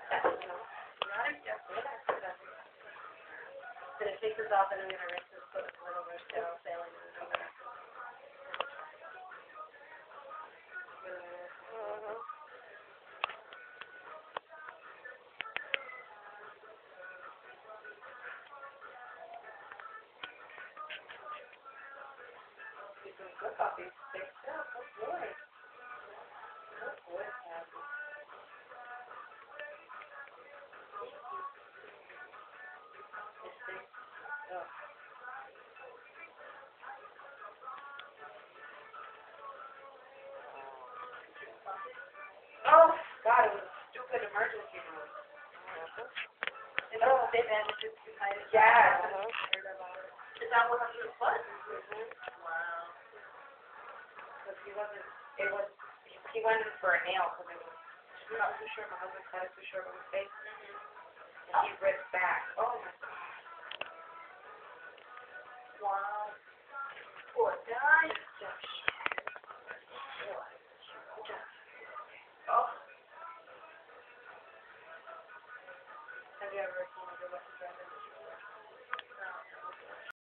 But it takes this off and I'm going to rinse this foot with a little bit of sailing and I'm going to do some cook off these sticks. Oh, good boy. Good boy, Abby. This thing. Oh. Oh, God, it was a stupid emergency room. And oh, they bandaged it behind his yeah. Is that what happened to his foot? Wow. Because he wasn't, it was, he went in for a nail because it was not too sure. My husband cut it too short on his face. And he ripped back. Oh my God. Wow. Poor guy. Oh. Have you ever seen the Western Drive?